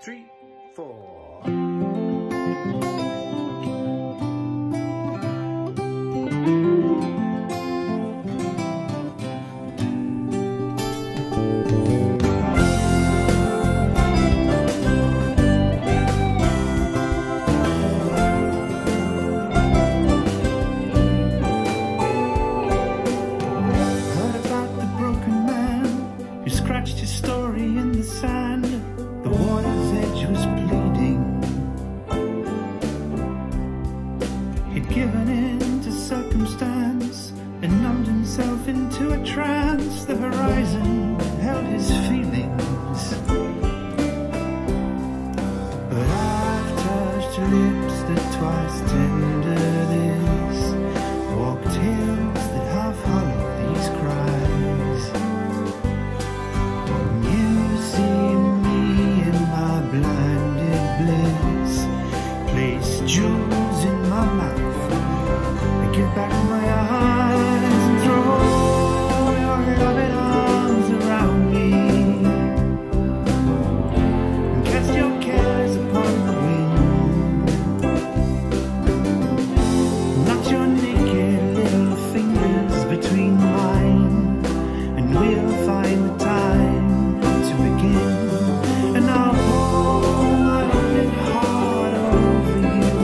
3, 4. Given in to circumstance and numbed himself into a trance. The horizon held his feelings, but I've touched lips that twice tender this, walked hills that half hollow these cries. You see me in my blinded bliss, place jewels in my mouth, get back my eyes and throw your loving arms around me, and cast your cares upon the wind. Knot your naked little fingers between mine, and we'll find the time to begin. And I'll hold my loving heart over you.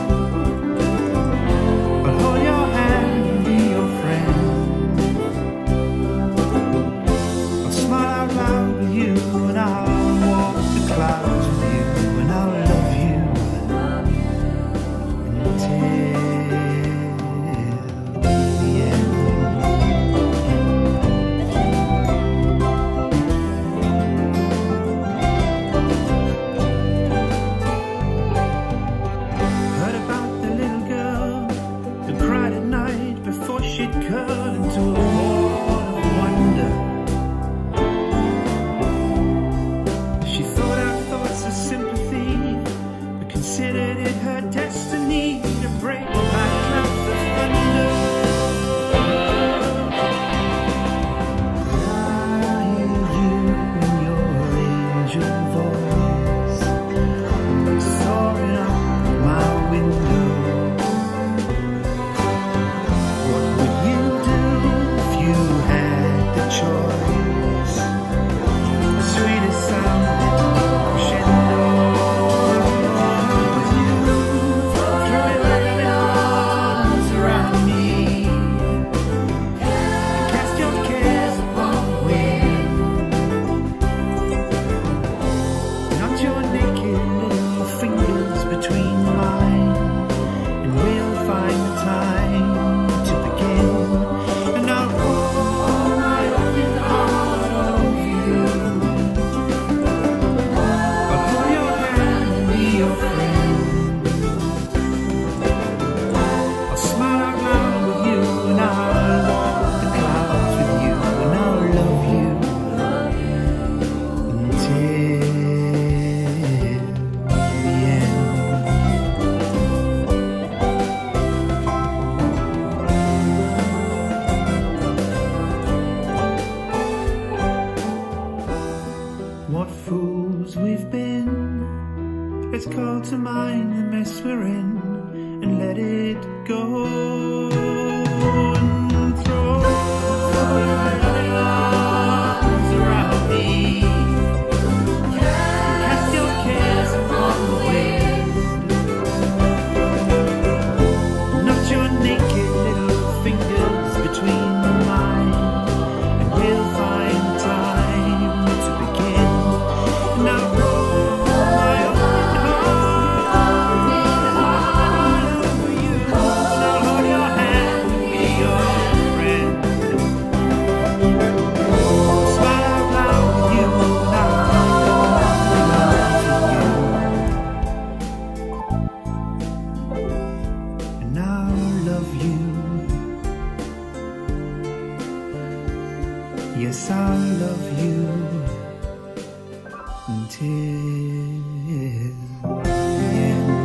What fools we've been. Let's call to mind the mess we're in and let it go. And throw your loving arms around me. Cast your cares upon the wind. Knot your naked little fingers between mine, and we'll find time to begin. Now roll my open heart over you. I'll hold your hand and be your friend. Smile out loud with you now. And I'll love you. Yes, I'll love you until the end.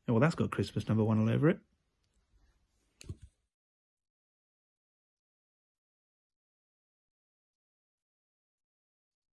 Oh, well, that's got Christmas #1 all over it.